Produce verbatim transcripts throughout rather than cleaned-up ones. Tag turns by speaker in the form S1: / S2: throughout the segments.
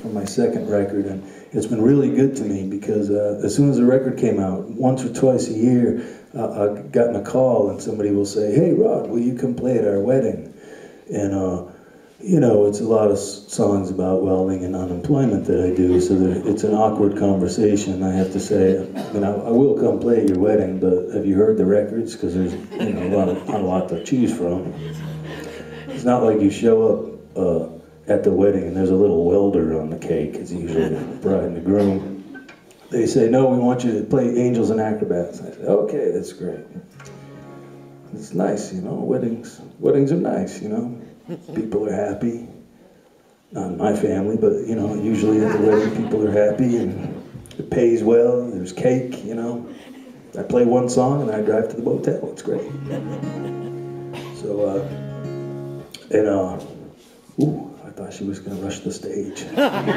S1: from my second record, and it's been really good to me because uh, as soon as the record came out, once or twice a year, uh, I've gotten a call and somebody will say, "Hey Rod, will you come play at our wedding?" And uh, you know, it's a lot of songs about welding and unemployment that I do, so that it's an awkward conversation. I have to say, I mean, I, I will come play at your wedding, but have you heard the records? Because there's, you know, a lot of, not a lot to choose from. It's not like you show up uh, at the wedding and there's a little welder on the cake. It's usually the bride and the groom. They say, "No, we want you to play Angels and Acrobats." I say, "Okay, that's great." It's nice, you know, weddings, weddings are nice, you know. People are happy. Not in my family, but, you know, usually at the wedding people are happy and it pays well, there's cake, you know. I play one song and I drive to the motel, it's great. So, uh, and, uh, ooh, I thought she was gonna rush the stage.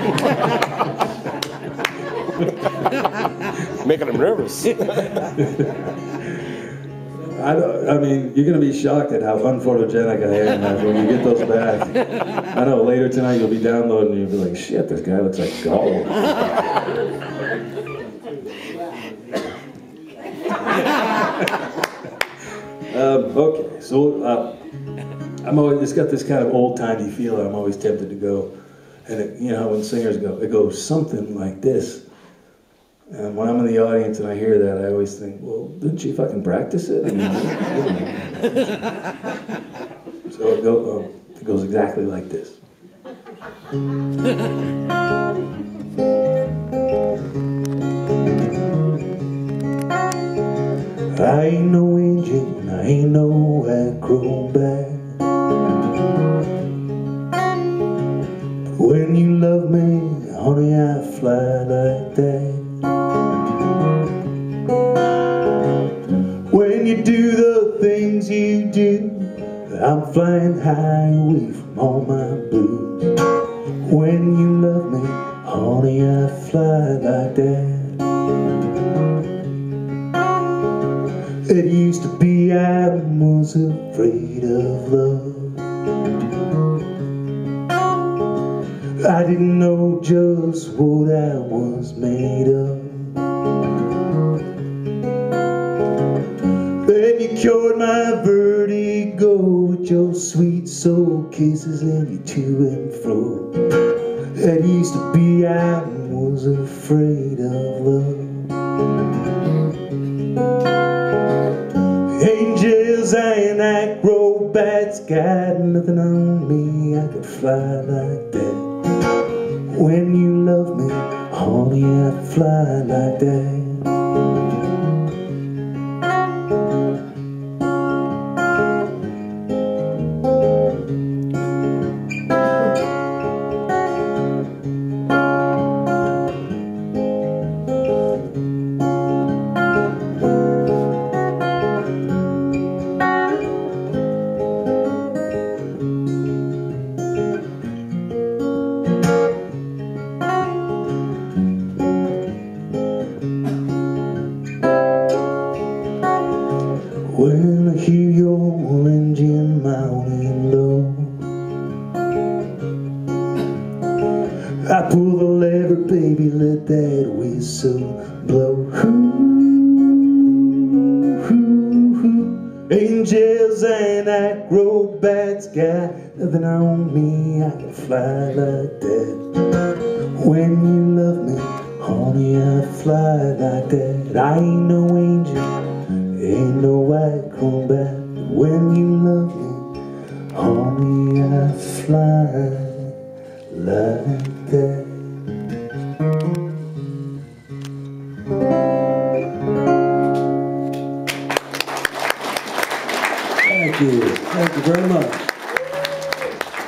S2: Making him nervous.
S1: I, don't, I mean, you're going to be shocked at how unphotogenic I am when you get those back. I know, later tonight you'll be downloading and you'll be like, "Shit, this guy looks like gold." um, okay, so uh, I'm always, it's got this kind of old-timey feel, and I'm always tempted to go. And it, you know, when singers go, it goes something like this. And when I'm in the audience and I hear that, I always think, well, didn't she fucking practice it? I mean, so it, go, um, it goes exactly like this. I ain't no angel, I ain't no acrobat. When you love me, honey, I fly like that. When you do the things you do, I'm flying high away from all my blues. When you love me, honey, I fly like that. It used to be I was afraid of love. I didn't know just what I was made of. Then you cured my vertigo with your sweet soul kisses and your to and fro. It used to be I was afraid of love. Angels and acrobats got nothing on me, I could fly like that. When you love me, honey, I fly like that. When I hear your engine mounting low, I pull the lever, baby, let that whistle blow. Ooh, ooh, ooh. Angels and acrobats got nothing on me, I can fly like that. When you love me, honey, I fly like that. I ain't no angel, ain't no acrobat. When you love me, honey, I fly like that. Thank you. Thank you very much.